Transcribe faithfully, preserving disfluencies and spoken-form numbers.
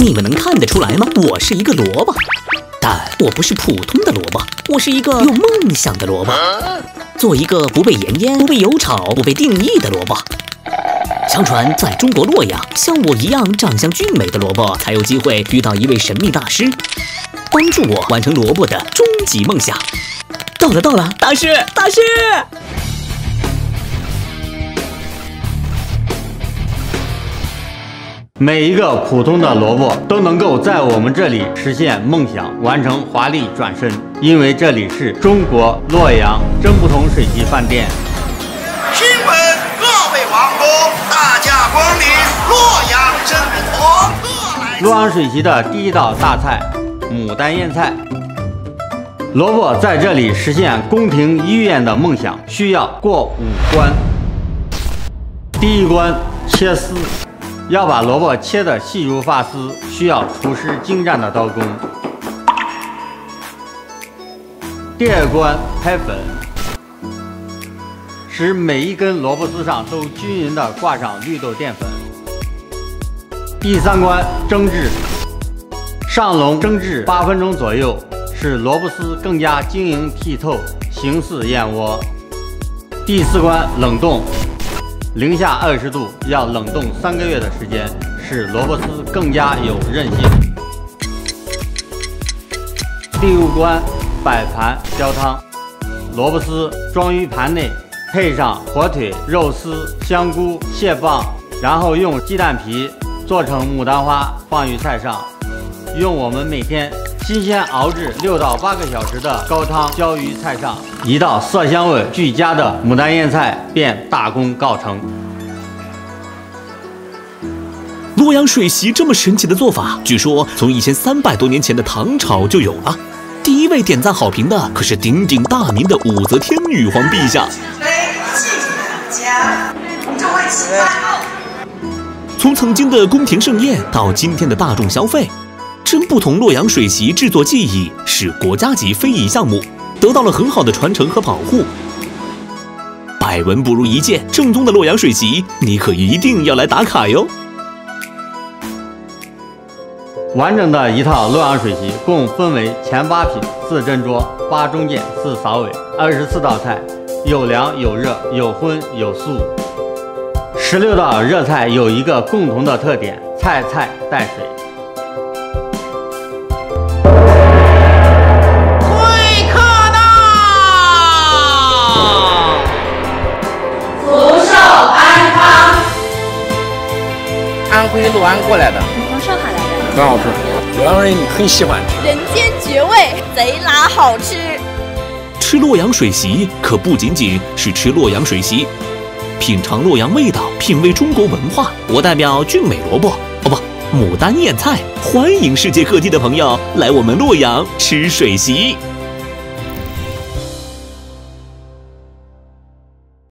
你们能看得出来吗？我是一个萝卜，但我不是普通的萝卜，我是一个有梦想的萝卜，做一个不被盐腌、不被油炒、不被定义的萝卜。相传，在中国洛阳，像我一样长相俊美的萝卜，才有机会遇到一位神秘大师，帮助我完成萝卜的终极梦想。到了，到了，大师，大师！ 每一个普通的萝卜都能够在我们这里实现梦想，完成华丽转身，因为这里是中国洛阳真不同水席饭店。 新闻各位网友，大驾光临洛阳真不同。 洛阳水席的第一道大菜牡丹燕菜。萝卜在这里实现宫廷医院的梦想，需要过五关。第一关切丝。要把萝卜切得细如发丝，需要厨师精湛的刀工。第二关拍粉，使每一根萝卜丝上都均匀地挂上绿豆淀粉。第三关蒸制，上笼蒸制八分钟左右，使萝卜丝更加晶莹剔透，形似燕窝。第四关冷冻。零下二十度，要冷冻三个月的时间，使萝卜丝更加有韧性。第五关摆盘浇汤，萝卜丝装于盘内，配上火腿、肉丝、香菇、蟹棒，然后用鸡蛋皮做成牡丹花放于菜上，用我们每天新鲜熬制六到八个小时的高汤浇于菜上，一道色香味俱佳的牡丹燕菜便大功告成。 洛阳水席这么神奇的做法，据说从一千三百多年前的唐朝就有了。第一位点赞好评的可是鼎鼎大名的武则天女皇陛下。从曾经的宫廷盛宴到今天的大众消费，真不同洛阳水席制作技艺是国家级非遗项目，得到了很好的传承和保护。百闻不如一见，正宗的洛阳水席，你可一定要来打卡哟！ 完整的一套洛阳水席共分为前八品、四珍桌、八中间、四扫尾，二十四道菜，有凉有热，有荤有素。十六道热菜有一个共同的特点：菜菜带水。 贵客到， 福寿安康。 安徽六安过来的， 从上海来的。 很好吃，洛阳人很喜欢吃。 人间绝味，贼拉好吃。 吃洛阳水席可不仅仅是吃洛阳水席，品尝洛阳味道，品味中国文化。我代表俊美萝卜，哦不，牡丹燕菜，欢迎世界各地的朋友来我们洛阳吃水席。